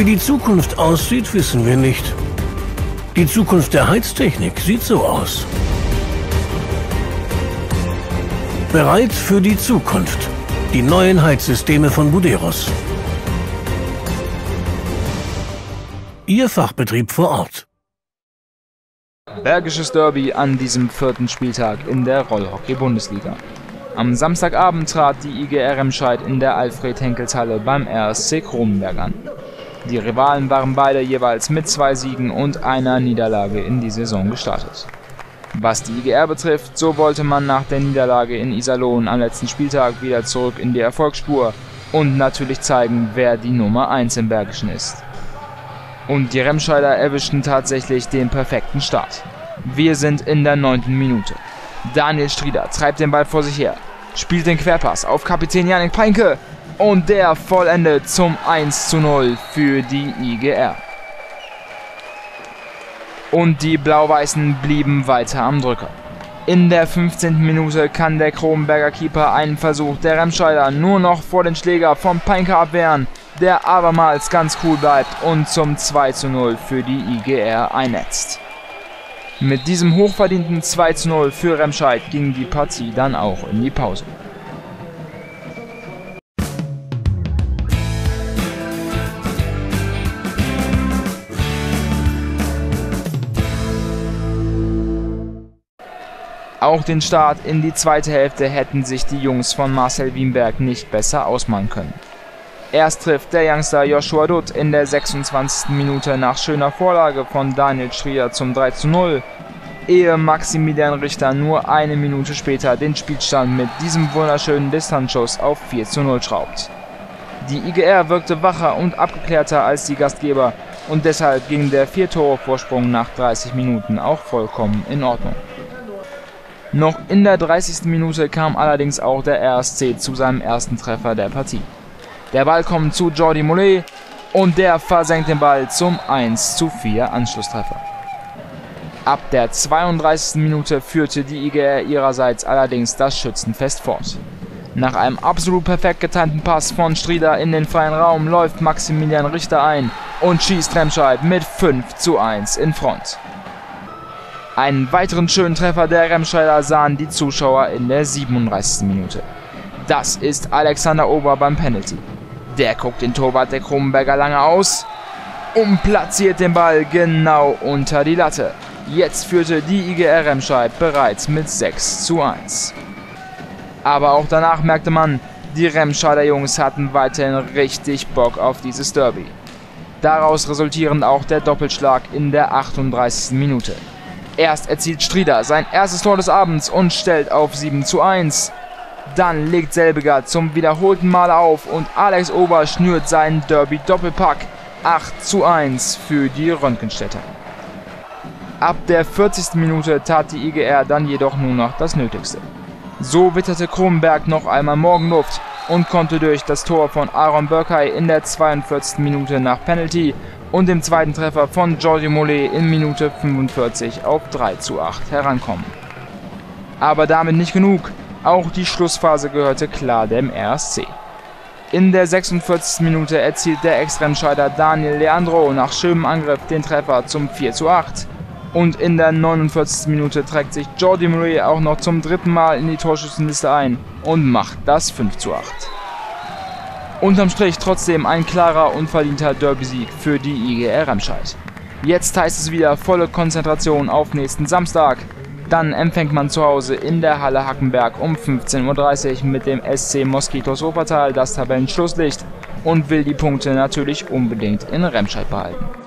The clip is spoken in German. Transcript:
Wie die Zukunft aussieht, wissen wir nicht. Die Zukunft der Heiztechnik sieht so aus. Bereit für die Zukunft. Die neuen Heizsysteme von Buderus. Ihr Fachbetrieb vor Ort. Bergisches Derby an diesem 4. Spieltag in der Rollhockey-Bundesliga. Am Samstagabend trat die IGR Remscheid in der Alfred-Henkels-Halle beim RSC Kronenberg an. Die Rivalen waren beide jeweils mit 2 Siegen und einer Niederlage in die Saison gestartet. Was die IGR betrifft, so wollte man nach der Niederlage in Iserlohn am letzten Spieltag wieder zurück in die Erfolgsspur und natürlich zeigen, wer die Nummer 1 im Bergischen ist. Und die Remscheider erwischten tatsächlich den perfekten Start. Wir sind in der 9. Minute. Daniel Strieder treibt den Ball vor sich her, spielt den Querpass auf Kapitän Jannik Peinke und der vollendet zum 1:0 für die IGR. Und die Blau-Weißen blieben weiter am Drücker. In der 15. Minute kann der Kronenberger Keeper einen Versuch der Remscheider nur noch vor den Schläger von Peinke abwehren, der abermals ganz cool bleibt und zum 2:0 für die IGR einnetzt. Mit diesem hochverdienten 2:0 für Remscheid ging die Partie dann auch in die Pause. Auch den Start in die zweite Hälfte hätten sich die Jungs von Marcel Wienberg nicht besser ausmalen können. Erst trifft der Youngster Joshua Dutt in der 26. Minute nach schöner Vorlage von Daniel Strieder zum 3:0, ehe Maximilian Richter nur eine Minute später den Spielstand mit diesem wunderschönen Distanzschuss auf 4:0 schraubt. Die IGR wirkte wacher und abgeklärter als die Gastgeber und deshalb ging der 4-Tore-Vorsprung nach 30 Minuten auch vollkommen in Ordnung. Noch in der 30. Minute kam allerdings auch der RSC zu seinem ersten Treffer der Partie. Der Ball kommt zu Jordi Mollet und der versenkt den Ball zum 1:4 Anschlusstreffer. Ab der 32. Minute führte die IGR ihrerseits allerdings das Schützenfest fort. Nach einem absolut perfekt getimten Pass von Strieder in den freien Raum läuft Maximilian Richter ein und schießt Remscheid mit 5:1 in Front. Einen weiteren schönen Treffer der Remscheider sahen die Zuschauer in der 37. Minute. Das ist Alexander Ober beim Penalty. Der guckt den Torwart der Kronenberger lange aus und platziert den Ball genau unter die Latte. Jetzt führte die IGR Remscheid bereits mit 6:1. Aber auch danach merkte man, die Remscheider Jungs hatten weiterhin richtig Bock auf dieses Derby. Daraus resultierend auch der Doppelschlag in der 38. Minute. Erst erzielt Strieder sein erstes Tor des Abends und stellt auf 7:1. Dann legt selbiger zum wiederholten Mal auf und Alex Ober schnürt seinen Derby-Doppelpack 8:1 für die Röntgenstädter. Ab der 40. Minute tat die IGR dann jedoch nur noch das Nötigste. So witterte Kronenberg noch einmal Morgenluft und konnte durch das Tor von Aaron Burkay in der 42. Minute nach Penalty und dem zweiten Treffer von Jordi Mollet in Minute 45 auf 3:8 herankommen. Aber damit nicht genug, auch die Schlussphase gehörte klar dem RSC. In der 46. Minute erzielt der Ex-Remscheider Daniel Leandro nach schönem Angriff den Treffer zum 4:8 und in der 49. Minute trägt sich Jordi Mollet auch noch zum 3. Mal in die Torschützenliste ein und macht das 5:8. Unterm Strich trotzdem ein klarer und verdienter Derby-Sieg für die IGR Remscheid. Jetzt heißt es wieder volle Konzentration auf nächsten Samstag. Dann empfängt man zu Hause in der Halle Hackenberg um 15:30 Uhr mit dem SC Moskitos Wuppertal das Tabellenschlusslicht und will die Punkte natürlich unbedingt in Remscheid behalten.